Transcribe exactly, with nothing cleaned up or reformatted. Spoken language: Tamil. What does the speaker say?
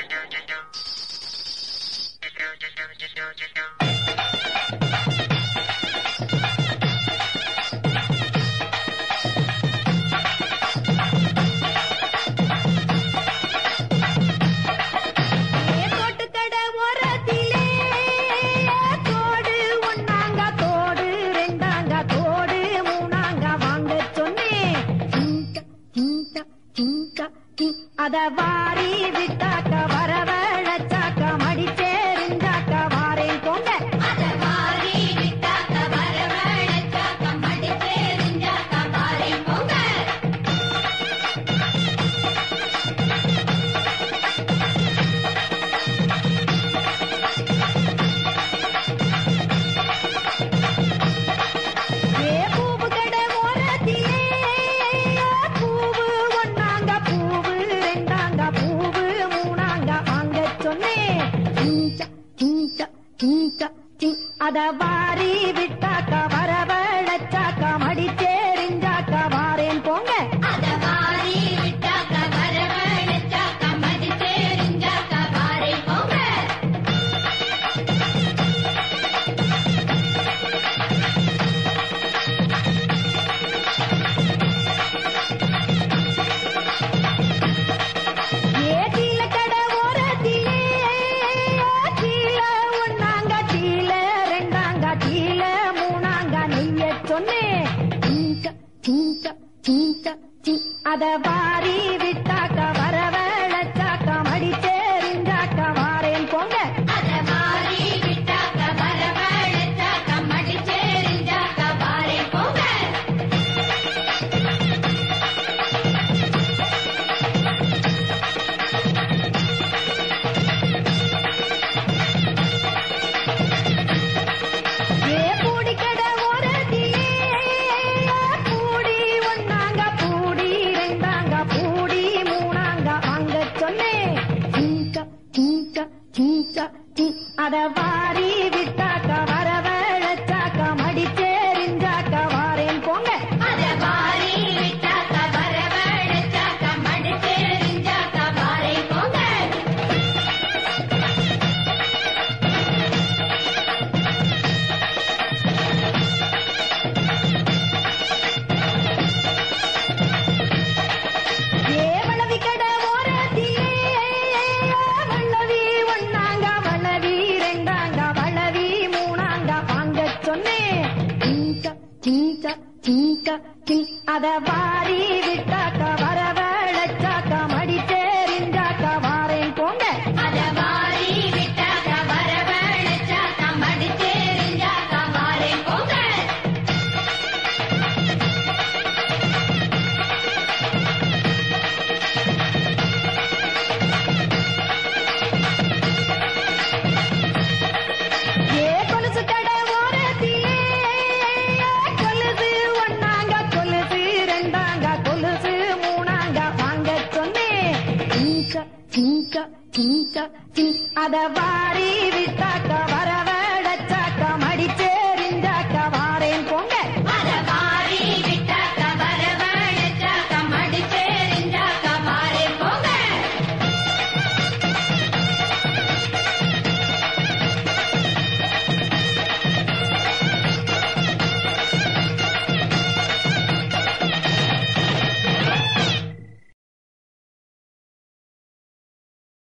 அத வாரி விட்டாக்க வரவழைச்சாக்க மடிச்சேரிஞ்சாக்க வாரேன் போங்க. அத வாரி விட்டாக்க வரவழைச்சாக்க மடிச்சேரிஞ்சாக்க வாரேன் போங்க. ஏ பூவு கடை ஓரத்திலே பூவு ஒன்னாங்க பூவு ரெண்டாங்க பூவு மூணாங்க வாங்க சொன்னேன். அத வாரி விட்டாக்க வரவழைச்சாக்க மடிச்சேரிஞ்சாக்க வாரேன் போங்க. அத வாரி விட்டாக்க வரவழைச்சாக்க மடிச்சேரிஞ்சாக்க வாரேன் போங்க. ஏதில கடை ஓரத்திலே கீழ ஒன்னாங்க கீழ ரெண்டாங்க கீழ மூணாங்க நெய்ய சொன்னேன். அத வாரி விட்டாக்க வரவழைச்சாக்க மடிச்சேரிஞ்சாக்க வாரேன் போங்க. அத வாரி விட்டாக்க வரவழைச்சாக்க மடிச்சேரிஞ்சாக்க வாரேன் போங்க. ஏ பூடி கடை ஓரத்திலே பூடி ஒன்னாங்க பூடி ரெண்டாங்க பூடி மூணாங்க வாங்க சொன்னேன். அத வாரி விட்டாக்க வரவழைச்சாக்க மடிச்சேரிஞ்சாக்க வாரேன் போங்க. அத வாரி விட்டாக்க வரவழைச்சாக்க மடிச்சேரிஞ்சாக்க வாரேன் போங்க. ஏ வளவி கடை ஓரத்திலே வளவி ஒன்னாங்க வளவி ரெண்டாங்க வளவி மூணாங்க வாங்க சொன்னேன். அத வாரி விட்டாக்க வரவழைச்சாக்க மடிச்சேரிஞ்சாக்க வாரேன் போங்க. அத வாரி விட்டாக்க வரவழைச்சாக்க மடிச்சேரிஞ்சாக்க வாரேன் போங்க. ஏ கொலுசு கடை ஓரத்திலே கொலுசு ஒன்னாங்க கொலுசு ரெண்டாங்க கொலுசு மூணாங்க வாங்க சொன்னேன். அத வாரி விட்டாக்க வர